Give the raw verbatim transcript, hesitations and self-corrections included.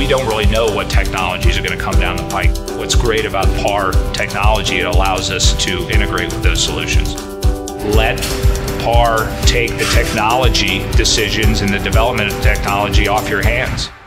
we don't really know what technologies are going to come down the pike. What's great about PAR technology, it allows us to integrate with those solutions. Let PAR take the technology decisions and the development of technology off your hands.